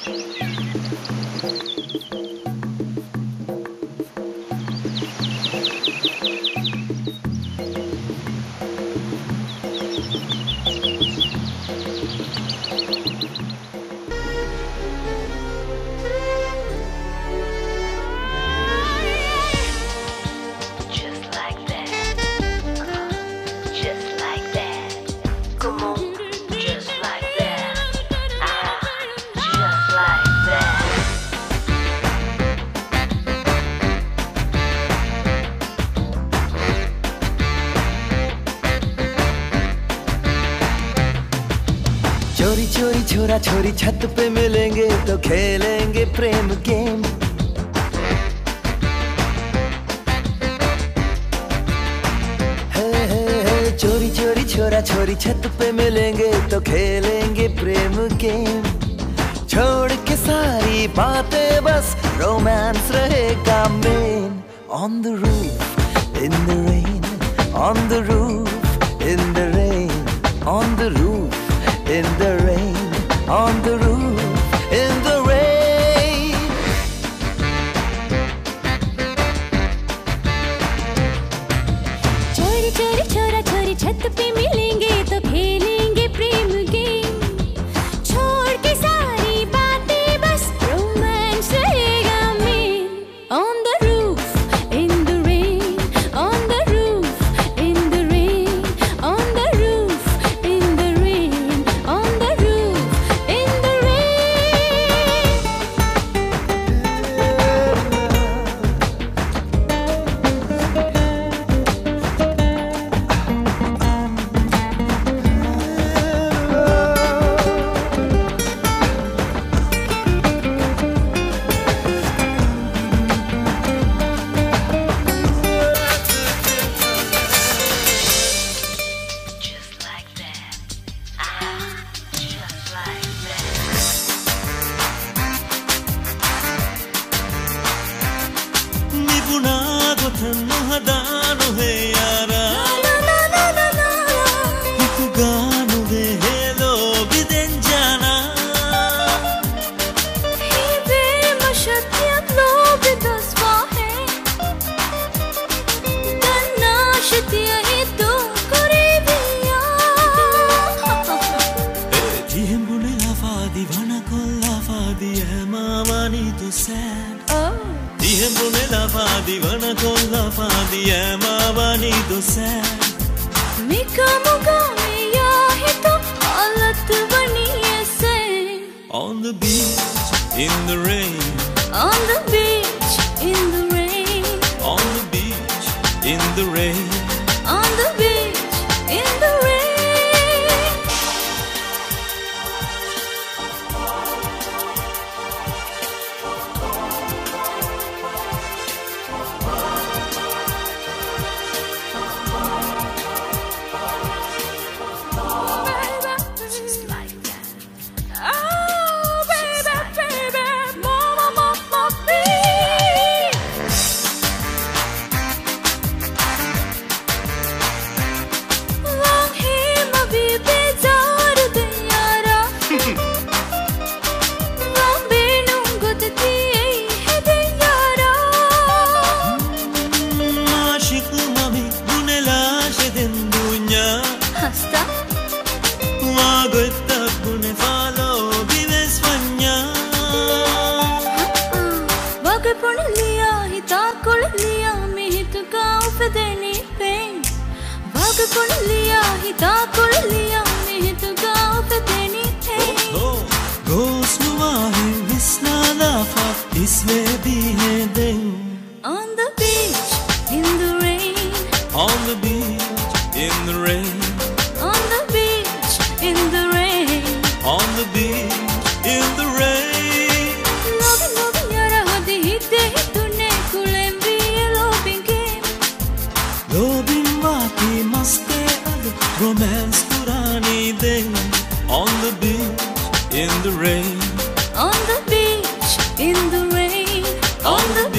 चोरी चोरी छोरा छोरी छत पे मिलेंगे तो खेलेंगे प्रेम गेम। चोरी चोरी छोरा छोरी छत पे मिलेंगे तो खेलेंगे प्रेम गेम। छोड़ के सारी बातें बस रोमांस रहेगा मेन। On the roof in the rain, on the roof in the rain, on the roof in the rain, on the roof in the rain. चोरी चोरी छोरा छोरी छत पे मिलेंगे तो खेलेंगे प्रेम गेम। छोड़ के सारी बातें बस रोमांस रहेगा मेन। On the roof in the rain, on the roof in the rain, on the roof in the rain, on the roof in the rain. Just like that. Just like निपुणा गोथन हदानो है यारा इकु गानो दे हेलो बिदेन जाना Dihembune lafa divana con lafa di mamani to sad Dihembune lafa divana con lafa di mamani to sad On the beach in the rain, On the beach in the rain, on the beach in the rain. on the beach in the rain. Just like that. Oh, baby, baby, mama, mama, baby. Long him a baby, zar de yara. Long benu gudti hai de yara. Aşık mami bunelaş edin dünya. Hasta. Vagotta bune falo bives vanya. Vague pun liya hi taakul liya mihit ka ufdeni pain. Vague pun liya hi taakul liya mihit ka ufdeni pain. Oh, ghost nuwa hai visna lafa isme bhi hai din. On the beach in the rain, On the beach in the rain, on the beach in the rain. on the beach in the rain. Love love yara hadi hitte hitune kulembi loving game. Lobin vati maste ad romance purani din. On the beach in the rain, On the beach in the rain, on the